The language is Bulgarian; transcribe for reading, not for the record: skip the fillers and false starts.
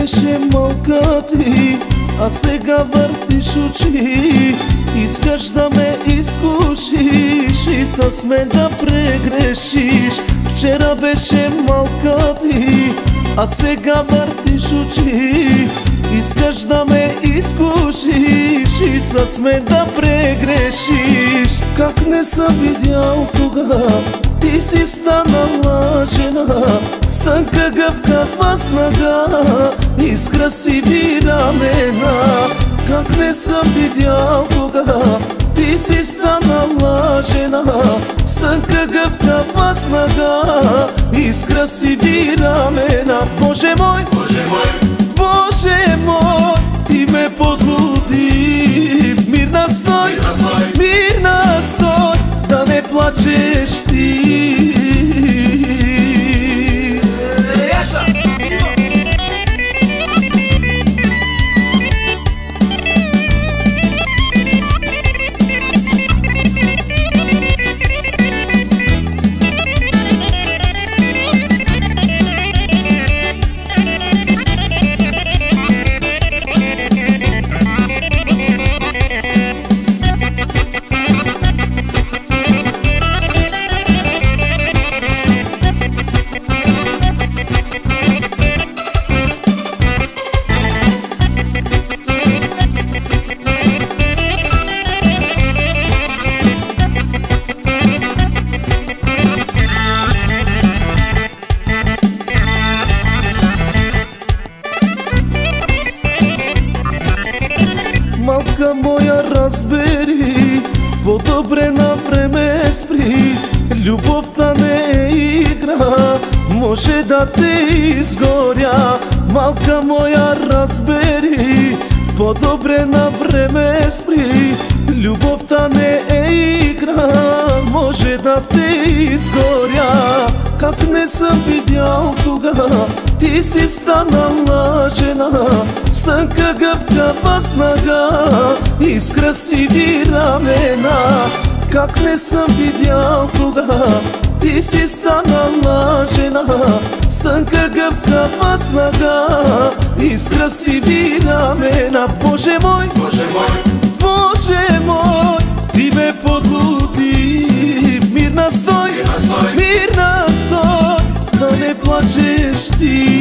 беше малка ти, а сега въртиш очи. Искаш да ме изкушиш и с мен да прегрешиш. Вчера беше малка ти, а сега въртиш очи. Искаш да ме изкушиш и с мен да прегрешиш. Как не съм видял тога, ти си станала жена, с тънка гъвкава снага и с красиви рамена. Как не съм видял тога, ти си станала жена, с тънка гъвкава снага и с красиви рамена. Боже мой, Боже мой, Боже мой, ти ме подлуди. Мирна стой, мирна стой, да не плачеш ти. Малка моя, разбери, по-добре на време спри. Любовта не е игра, може да те изгоря. Малка моя, разбери, по-добре на време спри. Любовта не е игра, може да те изгоря. Как не съм видял тога, ти си станала жена, с тънка гъвкава снага и с красиви рамена. Как не съм видял тога, ти си станала жена, с тънка гъвкава снага и с красиви рамена. Боже мой, Боже мой, Боже мой, ти ме подлуди. Мирна стой, мирна стой, да не плачеш ти.